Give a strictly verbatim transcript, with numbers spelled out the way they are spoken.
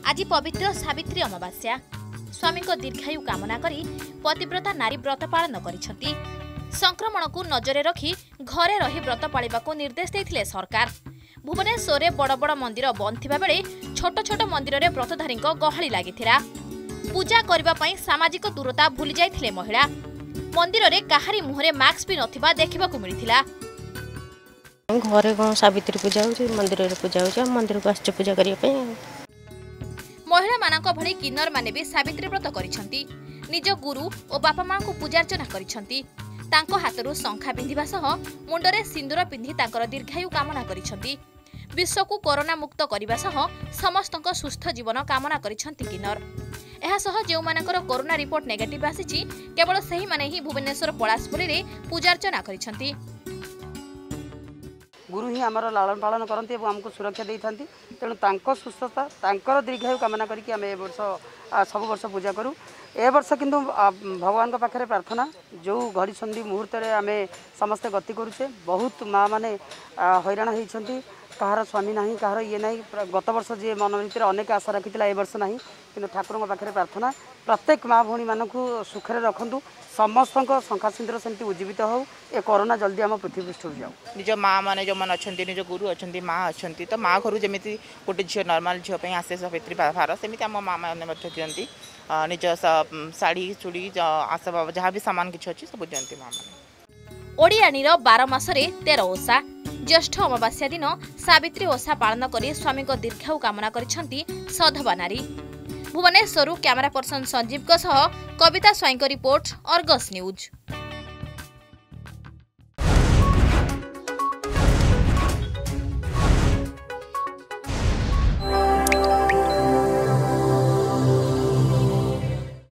आज पवित्र सावित्री अमावास्या स्वामी को दीर्घायु कामना करी पतिव्रता नारी व्रत पालन करिसेंती। संक्रमण को नजरे रखी घरे रही व्रत पालिबा को निर्देश देथिले सरकार। भुवनेश्वर में बड़ बड़ मंदिर बंद थिबा बेले छोट छोट मंदिर रे व्रतधारी गहली लागिथिला। पूजा करबा पई सामाजिक दूरता भूली जाइथिले महिला। मंदिर रे काहारी मुहरे मास्क भी नथिबा देखिबा को मिलिथिला। घरे कौन सावित्री पूजा हो मंदिर रे पूजा हो मंदिर को आश्च पूजा करिया पे। महिला मानक भली किन्नर माने भी सावित्री व्रत करिसेंती। निज गुरु और बापा मां को पूजार्चना करिसेंती। तांको हाथरू शंखा पिंधिबा सह मुंडरे सिंदूर पिंधि तांकर दीर्घायु कामना करिसेंती। विश्व को कोरोना मुक्त करबा सह समस्तक सुस्थ जीवन कामना करिसेंती किन्नर। एहा सह जेउ मानकर कोरोना रिपोर्ट नेगेटिव आसीची केवल सही माने ही भुवनेश्वर पलासपुरी रे पूजार्चना करिसेंती। गुरु ही आमर लालन पालन करती और आमको सुरक्षा दे था। तेणु तांको सुस्थता तांकर दीर्घायु कामना करके आम ए वर्ष सब वर्ष पूजा करूँ। ए वर्ष किंतु भगवान पाखे प्रार्थना जो घड़ी संधि मुहूर्त आम समस्ते गति करुचे। बहुत माँ मैंने हैरान होती कहार स्वामी ना कहार ये ना गत वर्ष जी मन भर अनेक आशा रखी ए वर्ष ना कि ठाकुर पाखे प्रार्थना प्रत्येक माँ भौणी मानक सुखरे रखु। समस्त शंखा सिंदूर सेमती उज्जीवित हो ए कोरोना जल्दी आम पृथ्वी पृष्ठ जाऊ। निज माँ मैंने जो मैंने अच्छा निज गुरु अच्छा माँ अच्छा तो माँ घर जमी गोटे झील नर्माल झील आसे सावित्री भार सेमती आम माँ मैंने दिखती निज शाढ़ी चूड़ी आस जहाँ भी सामान किसी अच्छी सब दिखती माँ मैंने। ओडियानी बार मासरे तेर ओषा ज्येष्ठ अमावास्या दिन सावित्री ओषा पालन कर स्वामी को दीर्घायु कामना करिसेंती सधवा नारी। भुवनेश्वर कैमरा पर्सन संजीव सह Kavita Swain report Argus news.